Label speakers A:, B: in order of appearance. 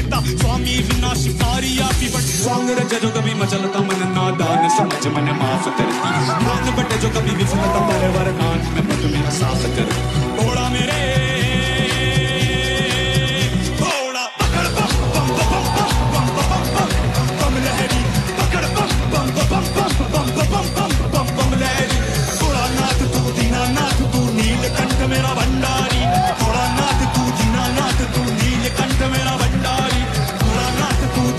A: पिता स्वामी विनाशकारी आपी बट स्वांग रज जो कभी मचलता मन नादान समझ मन माफ करती मान बटे जो कभी विफलता परवर नाथ में मत मेरा साफ कर घोड़ा मेरे